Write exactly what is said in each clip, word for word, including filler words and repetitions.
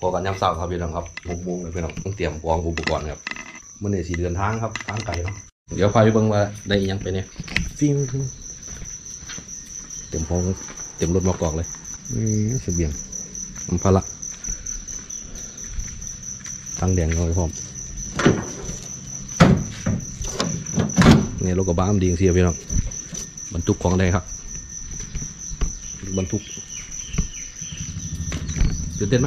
พอกันยามเช้าครับพี่น้องครับหกโมงเลยพี่น้องต้องเตรียมพร้อมอุปกรณ์ครับเมื่อเนี่ยสี่เดือนทางครับทางไกลเนาะเดี๋ยวพาไปเบิ่งว่าได้ยังไปเนี่ยฟิ้งเต็มพร้อมเต็มรถมากอกเลยนี่เสบียงน้ำพละทางแดงเราไปพร้อมเนี่ยรถกระบะมันดีจริงๆพี่น้องบรรทุกของได้ครับบรรทุกตื่นเต้นไหม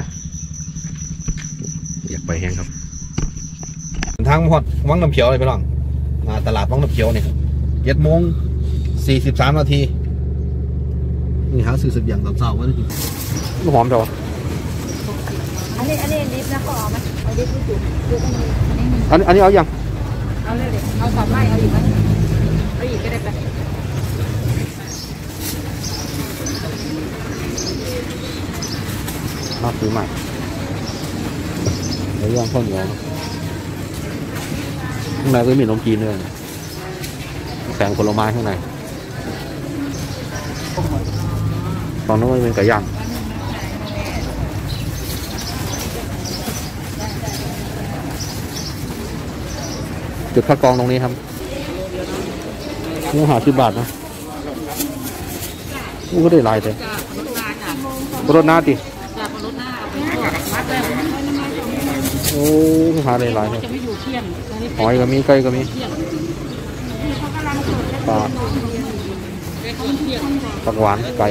อยากไปแห้งครับทางหอดวังน้ำเขียวเลยพี่น้องมาตลาดวังน้ำเขียวเนี่ยเจ็ดโมงสี่สิบสามนาทีนี่หาซื้อสักอย่างตอนเช้าว่าได้กินหอมจังอันนี้อันนี้ดิฟนะก็เอาไหมเอาดิฟดูดูตรงนี้อันนี้อันนี้เอาอย่างเอาเลยเลยเอาสองไม้เอาอีกไหมเอาอีกก็ได้ไปมาซื้อใหม่แล้วย่างข้าวเหนียวข้างในก็มีขนมจีนด้วยแสงผลไม้ข้างในตอนนั้นมันเป็นไก่ย่างจุดคัดกรองตรงนี้ครับนี่หาสิบบาทนะนี่ก็ได้ลายเลยรถหน้าดิโอ้หาได้ลายเลยหอยก็มีไก่ก็มีปลาผักหวานไก่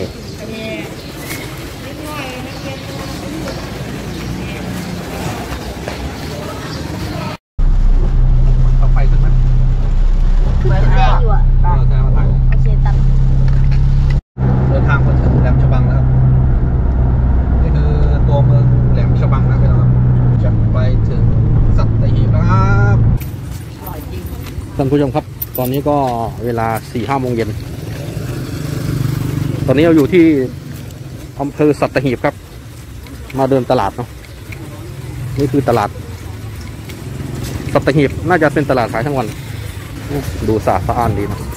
เอาไฟขึ้นไหมเปิดแดงอยู่อ่ะเออแค่มาถ่ายโอเคตัดเดินทางมาถึงแหลมฉบังแล้วนี่คือตัวเมืองแหลมฉบังนะพี่น้องจะไปถึงสัตหีบนะครับท่านผู้ชมครับตอนนี้ก็เวลาสี่ห้าโมงเย็นตอนนี้เราอยู่ที่อำเภอสัตหีบครับมาเดินตลาดเนาะนี่คือตลาดสัตหีบน่าจะเป็นตลาดขายทั้งวันดูสะอาดสะอ้านดีนะ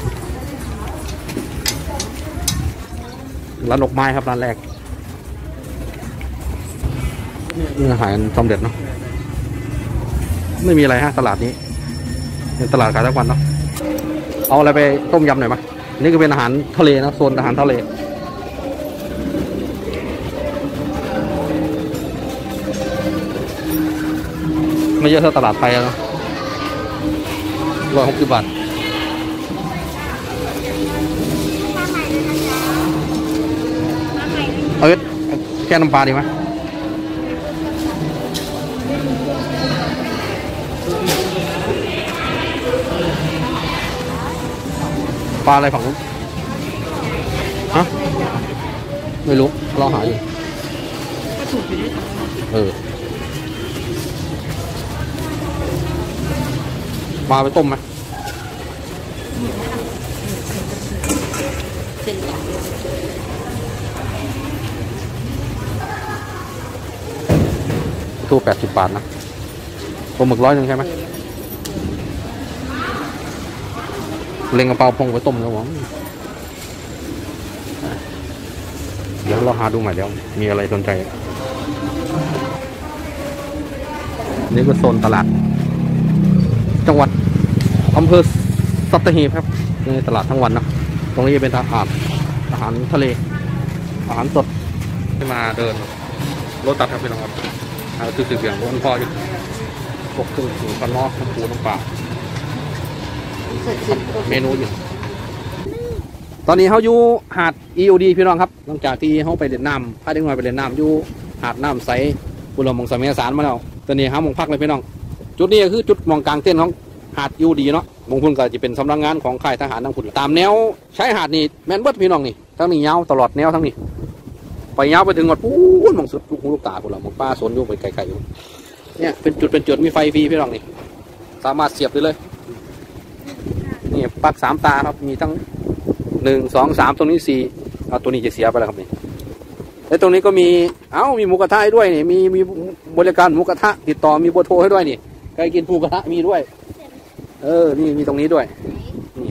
ร้านดอกไม้ครับร้านแรกนี่อาหารสำเร็จเนาะไม่มีอะไรฮะตลาดนี้เป็นตลาดขายทั้งวันเนาะเอาอะไรไปต้มยำหน่อยไหมนี่ก็เป็นอาหารทะเลนะโซนอาหารทะเลไม่เยอะเท่าตลาดไทยนะร้อยหกสิบบาทเอาแค่น้ำปลาดีไหมปลาอะไรฝั่งนู้นฮะไม่รู้เราหาอยู่เออปลาไปต้มไหมทูแปดสิบบาทนะปลาหมึกร้อยหนึ่งใช่ไหมเล็งกระเป๋าพงไปต้มแล้วหวังเดี๋ยวเราหาดูใหม่แล้วมีอะไรสนใจนี่ก็โซนตลาดจังหวัดอำเภอสัตหีบครับในตลาดทั้งวันนะตรงนี้เป็นอาหารอาหารทะเลอาหารสดที่มาเดินรถตัดครับพี่น้องครับเอาซื้อเสียงรถพ่ออยู่พวกเครื่องถึงปลาล้อน้ำปูน้ำปลาเมนูอยู่ตอนนี้เขาอยู่หาด อี โอ ดี พี่น้องครับหลังจากที่เขาไปเล่นน้ำพาเด็กน้อยไปเล่นน้ำอยู่หาดน้ำใสบุรีรัมย์สมัยสารมาแล้วตอนนี้หาหมองพักเลยพี่น้องจุดนี้คือจุดมองกลางเต้นของหาด อี โอ ดีเนาะมงคลก็จะเป็นสำนักงานของค่ายทหารทั้งพุ่นตามแนวใช้หาดนี่แมนเบิร์ดพี่น้องนี่ทั้งนี้ยาวตลอดแนวทั้งนี้ไปยาวไปถึงหมดปูนมองสุดลูกหูลูกตาพุ่นละมองป้าสนอยู่ไปไกลๆอยู่เนี่ยเป็นจุดเป็นจุดมีไฟฟรีพี่น้องนี่สามารถเสียบได้เลยนี่ปลั๊กสามตาครับมีทั้งหนึ่งสองสามตรงนี้สี่เอาตัวนี้จะเสียไปแล้วครับนี่แล้วตรงนี้ก็มีเอ้ามีหมูกระทะให้ด้วยนี่มีมีบริการหมูกระทะติดต่อมีเบอร์โทรให้ด้วยนี่ใครกินหมูกระทะมีด้วยเออนี่มีตรงนี้ด้วยนี่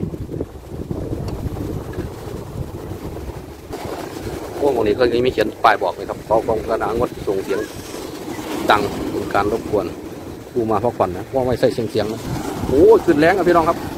โอ้ตรงนี้ก็ยังมีเขียนป้ายบอกเลยครับเขากองกระดาษงดส่งเสียงดังเป็นการรบกวนผู้มาพักผ่อนนะว่าไม่ใส่เสียงเสียงนะโอ้ขึ้นแรงครับพี่น้องครับ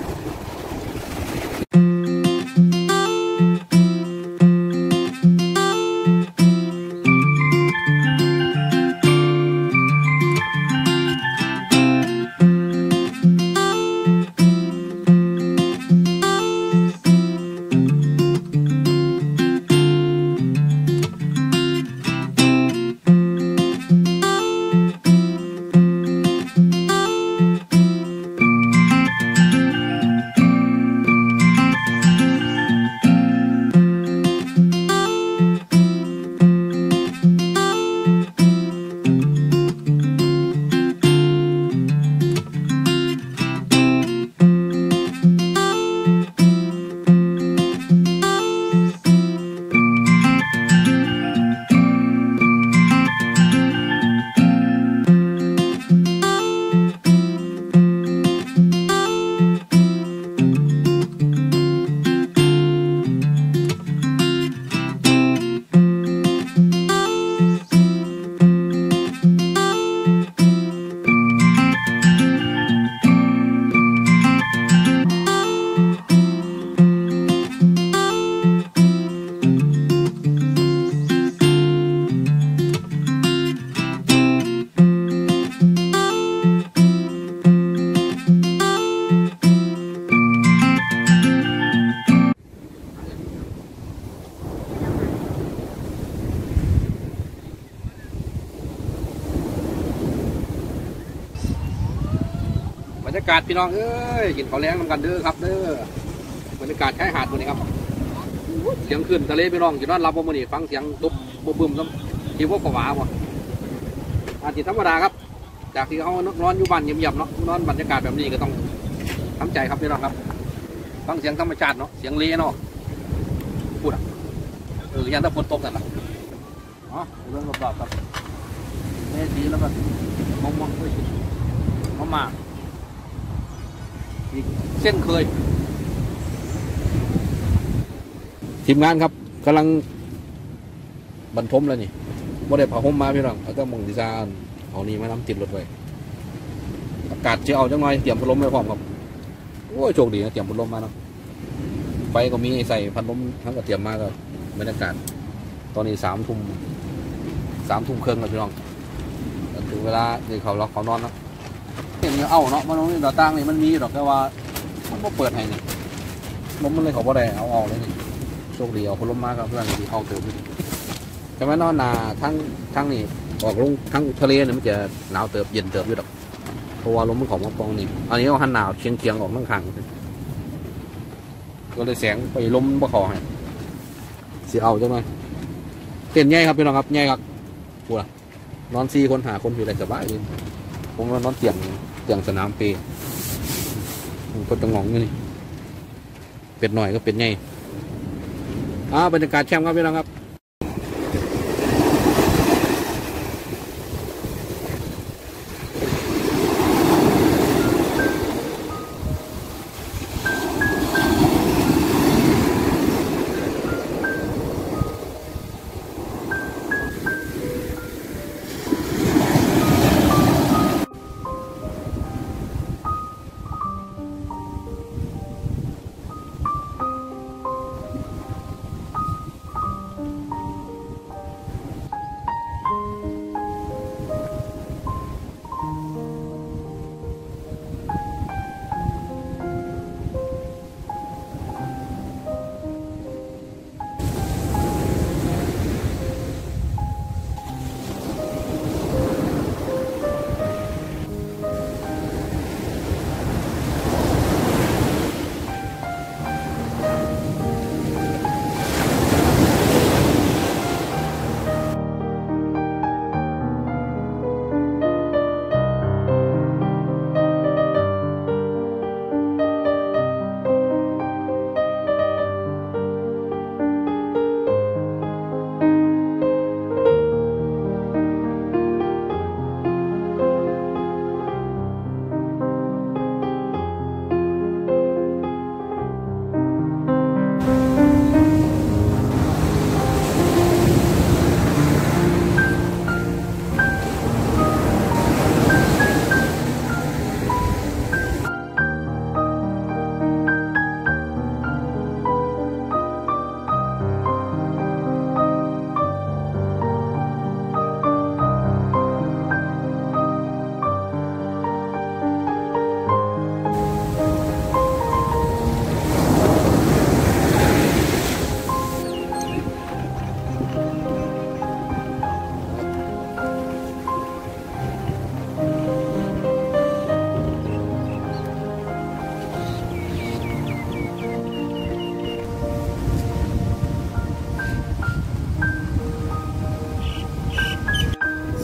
บรรยากาศพี่น้องเอ้ยกินข้าวแล้งกันเด้อครับเด้อบรรยากาศชายหาดวันนี้ครับเสียงขึ้นทะเลพี่น้องอยู่นอนรับวันนี้ฟังเสียงตุ๊บบุบบึมซ้ำที่พวกขวาบ่อาทิตย์ธรรมดาครับจากที่เขานอนอยู่บ้านเงียบๆเนาะนอนบรรยากาศแบบนี้ก็ต้องทำใจครับพี่น้องครับฟังเสียงธรรมชาติเนาะเสียงเลเนาะพูดอ่ะเออยันตะฝนตกกันละอ๋อเรื่องรอบๆครับเมสีแล้วก็มองมองด้วยมองมาอีกเส้นเคยทีมงานครับกำลังบรรทมแล้วนี่บ่ได้ผ่าห่มมาพี่น้องเอาแต่มองดีซานเอานี่มาน้ำติดรถไว้อากาศจะเอาจังหน่อยเตรียมพัดลมไว้พร้อมครับโอ้ยโชคดีนะเตรียมพัดลมมาเนาะไฟก็มีใส่พัดลมทั้งก็เตรียมมาก็บรรยากาศตอนนี้สามทุ่มสามทุ่มครึ่งแล้วพี่น้องถึงเวลาเดี๋ยวเขาล็อกเขานอนเนาะเห็นเอาเนาะมันนี่ต่อตั้งนี่มันมีหรอกแต่ว่ามันก็เปิดให้นี่ลมมันเลยเขาบ่ได้เอาออกเลยนี่โชคดีเอาพัดลมมาครับเพื่อนดีเอาเติมใช่ไหมนอนนาทั้งทั้งนี่ออกลงทั้งทะเลเนี่ยมันจะหนาวเติบเย็นเติบอยู่ดอกเพราะว่าลมมันของมาปองนี่อันนี้เอาหันหนาวเชียงเชียงออกทั้งข้างก็เลยแสงไปลมบ่ขอให้เสียเอาจังเลยเต้นใหญ่ครับพี่น้องครับใหญ่ครับพูดละนอนซีคนหาคนอยู่ไรสบายเลยผมว่านอนเตียงเตียงสนามเปย์คนตะงองอยู่นี่เป็ดหน่อยก็เป็ดใหญ่อ่าบรรยากาศแช่มครับพี่น้องครับ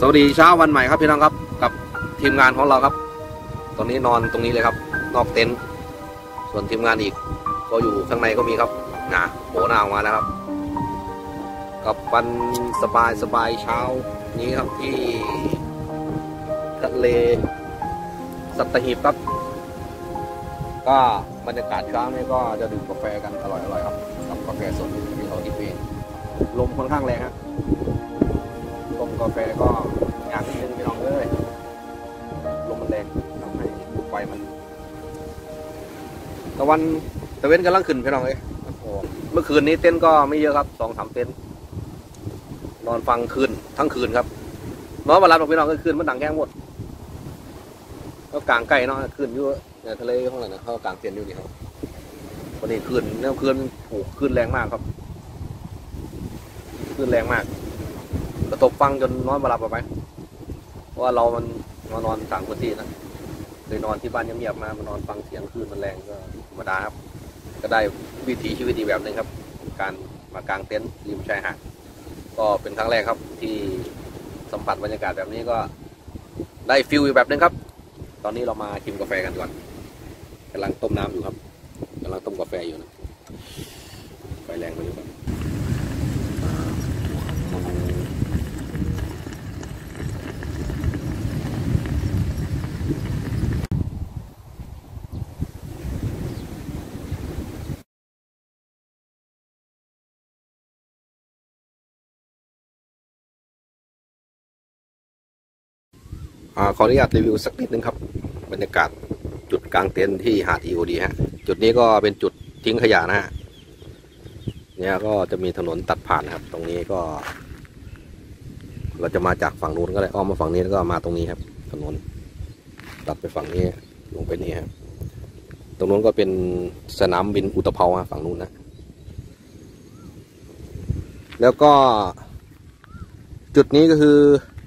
วัสดีเช้าวันใหม่ครับพี่น้องครับกับทีมงานของเราครับตอนนี้นอนตรงนี้เลยครับนอกเต็นท์ส่วนทีมงานอีกก็อยู่ข้างในก็มีครับนะโผล่หน้าออกมาแล้วครับกับวันสบายสบายเช้านี้ครับที่ทะเลสัตหีบครับก็บรรยากาศเช้านี้ก็จะดื่มกาแฟกันอร่อยๆครับกับกาแฟสดที่เขาที่เองลมค่อนข้างแรงครับต้มกาแฟก็อยากนิดนึงพี่น้องเอ้ยลมมันแรงทำให้ไฟมันตะวันตะเว้นกำลังขึ้นพี่น้องเอ้ยเมื่อคืนนี้เต้นก็ไม่เยอะครับสองสามเต้นนอนฟังคืนทั้งคืนครับนอนมาหลับพี่น้องก็คืนมันดังแก้งหมดก็กลางไก่เนาะคืนอยู่ในทะเลข้างหลังนะเขากลางเตียนอยู่นี่ครับวันนี้คืนเนี่ยคืนโอ้คืนแรงมากครับคืนแรงมากกระตกฟังจนนอนมาหลับไปเพราะว่าเรามันมานอนต่างพื้นที่นะเคยนอนที่บ้านเงียบๆมามานอนฟังเสียงคลื่นมันแรงก็ธรรมดาครับก็ได้วิถีชีวิตอีกแบบหนึ่งครับการมากางเต็นท์ริมชายหาดก็เป็นครั้งแรกครับที่สัมผัสบรรยากาศแบบนี้ก็ได้ฟิลอีกแบบหนึ่งครับตอนนี้เรามาชิมกาแฟกันก่อนกำลังต้มน้ำอยู่ครับกำลังต้มกาแฟอยู่นะไฟแรงไปหรือเปล่าขออนุญาตรีวิวสักนิดนึงครับบรรยากาศจุดกลางเต็นท์ที่หาด อี โอ ดี ฮะจุดนี้ก็เป็นจุดทิ้งขยะนะฮะเนี่ยก็จะมีถนนตัดผ่านครับตรงนี้ก็เราจะมาจากฝั่งนู้นก็ได้อ้อมมาฝั่งนี้แล้วก็มาตรงนี้ครับถนนตัดไปฝั่งนี้ลงไปนี่ครับตรงนู้นก็เป็นสนามบินอุตภเปาฝั่งนู้นนะแล้วก็จุดนี้ก็คือ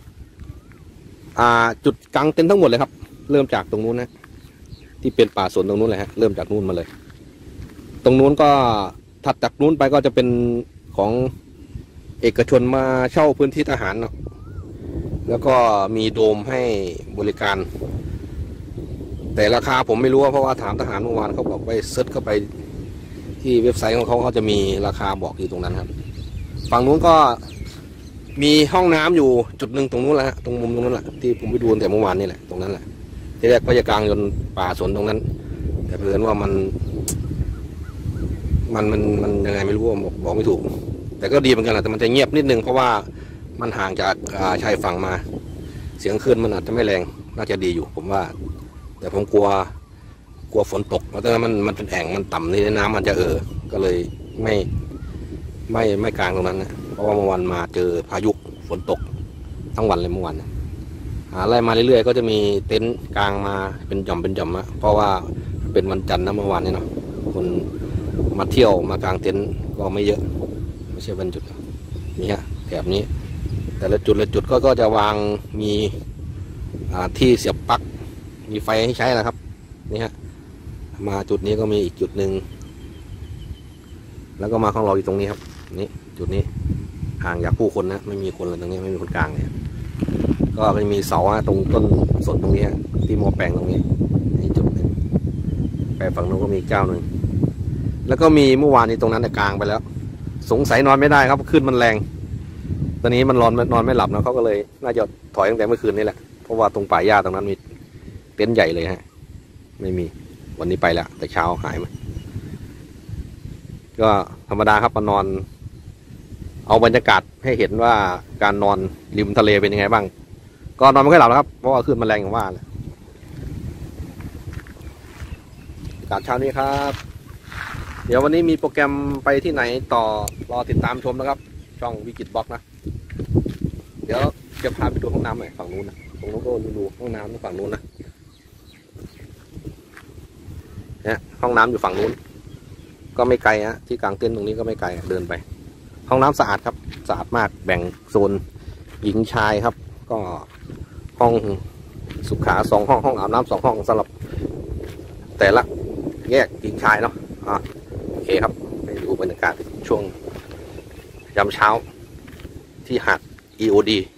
จุดกลางเต็นท์ทั้งหมดเลยครับเริ่มจากตรงนู้นนะที่เป็นป่าสนตรงนู้นเลยฮะเริ่มจากนู้นมาเลยตรงนู้นก็ถัดจากนู้นไปก็จะเป็นของเอกชนมาเช่าพื้นที่ทหารเนาะแล้วก็มีโดมให้บริการแต่ราคาผมไม่รู้เพราะว่าถามทหารเมื่อวานเขาบอกไปเซิร์ชเข้าไปที่เว็บไซต์ของเขาเขาจะมีราคาบอกอยู่ตรงนั้นครับฝั่งนู้นก็มีห้องน้ำอยู่จุดหนึ่งตรงนู้นแหละตรงมุมตรงนั้นแหละที่ผมไปดูแต่เมื่อวานนี่แหละตรงนั้นแหละที่แรกก็จะกลางจนป่าสนตรงนั้นแต่เพื่อนว่ามันมันมันมันยังไงไม่รู้บอกบอกไม่ถูกแต่ก็ดีเหมือนกันแหละแต่มันจะเงียบนิดนึงเพราะว่ามันห่างจากชายฝั่งมาเสียงคลื่นมันอาจจะไม่แรงน่าจะดีอยู่ผมว่าแต่ผมกลัวกลัวฝนตกเพราะตอนนั้นมันมันเป็นแอ่งมันต่ำนี่น้ำมันจะเออก็เลยไม่ไม่ไม่กลางตรงนั้นนะเพราะว่าเมื่อวันมาเจอพายุฝนตกทั้งวันเลยเมื่อวันหาไล่มาเรื่อยๆก็จะมีเต็นท์กลางมาเป็นหย่อมเป็นหย่อมนะเพราะว่าเป็นวันจันทร์นะเมื่อวานนี้เนาะคนมาเที่ยวมากลางเต็นท์ก็ไม่เยอะไม่ใช่วันจุดนี่ฮะแถบนี้แต่ละจุดละจุดก็ก็จะวางมีที่เสียบปลั๊กมีไฟให้ใช้นะครับนี่ฮะมาจุดนี้ก็มีอีกจุดหนึ่งแล้วก็มาของเราอยู่ตรงนี้ครับนี่จุดนี้ห่างจากผู้คนนะไม่มีคนเลยตรงนี้ไม่มีคนกลางเนี่ยก็จะมีเสาตรงต้นสนตรงนี้ที่มอแปลงตรงนี้นี่จุดหนึ่งไปฝั่งนู้นก็มีเจ้าหนึ่งแล้วก็มีเมื่อวานนี้ตรงนั้นกลางไปแล้วสงสัยนอนไม่ได้ครับขึ้นมันแรงตอนนี้มันนอนนอนไม่หลับนะเขาก็เลยน่าจะถอยตั้งแต่เมื่อคืนนี่แหละเพราะว่าตรงป่าหญ้าตรงนั้นมีเต็นท์ใหญ่เลยฮะไม่มีวันนี้ไปแล้วแต่เช้าหายมาก็ธรรมดาครับมานอนเอาบรรยากาศให้เห็นว่าการนอนริมทะเลเป็นยังไงบ้างก็นอนไม่ค่อยหลับนะครับเพราะว่าคลื่นมันแรงอย่างว่าเลยอากาศเช้านี้ครับเดี๋ยววันนี้มีโปรแกรมไปที่ไหนต่อรอติดตามชมนะครับช่องวิกิตบล็อกนะเดี๋ยวจะพาไปดูห้องน้ำหน่อยฝั่งนู้นนะตรงนู้นก็ดูห้องน้ำฝั่งนู้นนะเนี่ยห้องน้ำอยู่ฝั่งนู้นก็ไม่ไกลฮะที่กลางเต็นท์ตรงนี้ก็ไม่ไกลเดินไปห้องน้ำสะอาดครับสะอาดมากแบ่งโซนหญิงชายครับก็ห้องสุขาสองห้องห้องอาบน้ำสองห้องสำหรับแต่ละแยกหญิงชายเนาะอ่ะโอเคครับไปดูบรรยากาศช่วงยามเช้าที่หาด อี โอ ดี